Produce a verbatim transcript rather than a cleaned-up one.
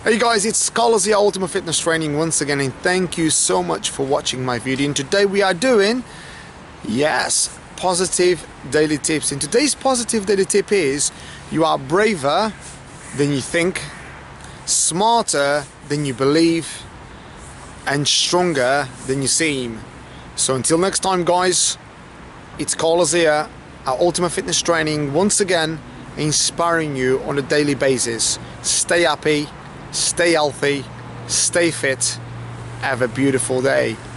Hey guys, it's Carlos here, Ultimate Fitness Training once again, and thank you so much for watching my video. And today we are doing, yes, positive daily tips. And today's positive daily tip is, you are braver than you think, smarter than you believe, and stronger than you seem. So until next time guys, it's Carlos here, our Ultimate Fitness Training, once again inspiring you on a daily basis. Stay happy, stay healthy, stay fit, have a beautiful day.